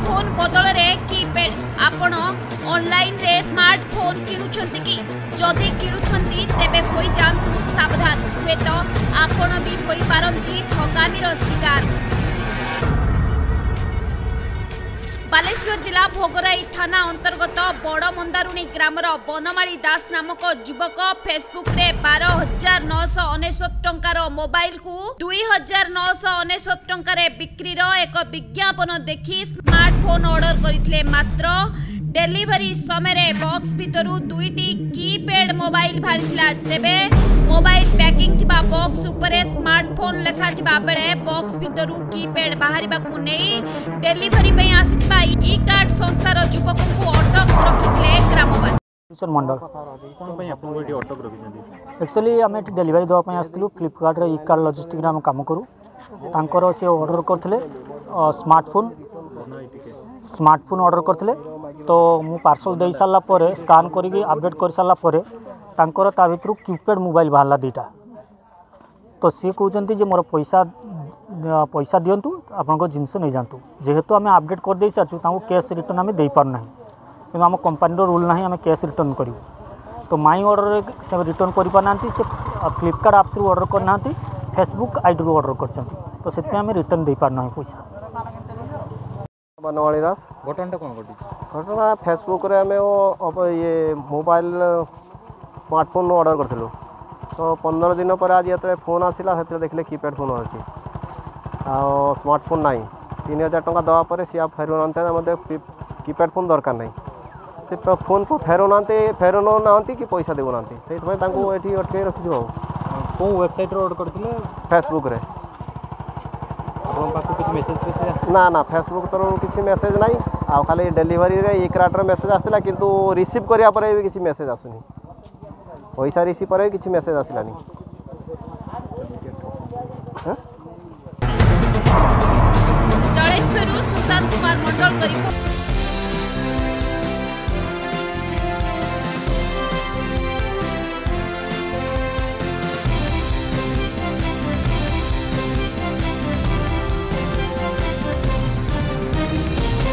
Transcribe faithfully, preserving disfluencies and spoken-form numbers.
Smartphone बदल में keypad आपण ऑनलाइन रे स्मार्टफोन किनुछंती कि जदि किनुछंती तेबे होई जांतु सावधान हुए तो आपण भी होई पारंती ठकामीर शिकार। बालेश्वर जिला भोगराई थाना अंतर्गत बड़ मंदारुणी ग्रामर बनमाली दास नामक युवक फेसबुक रे बारह हजार नौश अनेशत टंकार मोबाइल को दुई हजार नौश अनेशत टंकार बिक्रीर एक विज्ञापन देखि स्मार्टफोन ऑर्डर करथिले। मात्र डेलीवरी समय बॉक्स भितरु दुईटी कीपैड मोबाइल बाहरिथिला। तेबे मोबाइल पैकिंग थिबा बॉक्स उपरे स्मार्टफोन लेखा थिबा बेले बॉक्स भितरु कीपैड बाहरिबा को नै डेलीवरी पे आसिथिबा ई कार्ड संस्थार युवक को अटक रखिथिले ग्रामवासी। मंडल कोन पई आपन वीडियो अटक रखिछन्ती? एक्चुअली आम डेलीवरी देवा पई आस्तिलु फ्लिपकार्ट रे ई कार्ड लॉजिस्टिक रे हम काम करू। तांकर से ऑर्डर करथिले स्मार्टफोन स्मार्टफोन ऑर्डर करथिले तो मु पार्सल दे सारा पर स्कान करके अपडेट कर सारा पर तांकर ता भितर कीपैड मोबाइल बाहरला दुईटा। तो सी कहते जे मोर पैसा पैसा दिंतु आपन जिनस नहीं जातु जेहेतु आम अपडेट कर दे सारी कैश रिटर्न आम दे पारना कि आम कंपानी रूल ना आम कैश रिटर्न करूँ। तो माई ऑर्डर से रिटर्न कर पारना से फ्लिपकार्ट आप्स रू ऑर्डर करना फेसबुक आईडी रू ऑर्डर कर तो से आम रिटर्न दे पारना पैसा। बनवाली दास घटना कौन घटी? घटना फेसबुक रे आम ये मोबाइल स्मार्टफोन ऑर्डर करूँ तो पंद्रह दिन पर आज ये फोन आसला से देखले कीपैड फोन अच्छी आ स्मार्टफोन ना तीन हजार टका दवा पर सी आप फेर ना मतलब कीपैड फोन दरकार नहीं से फोन को फेर ना फेर ना कि पैसा देना से ये अटक रखी कौ वेबसाइट ऑर्डर करते? फेसबुक रे मेसेज ना ना फेसबुक तरफ किसी मेसेज ना आ खाली डेलीवरी रे ई कार्ड मेसेज आसला किंतु रिसीव करिया परे भी किसी मेसेज आसुनी पैसा रिसीव पर किसी मेसेज आसलानी। जलेश्वरु सुशांत कुमार मंडल करी।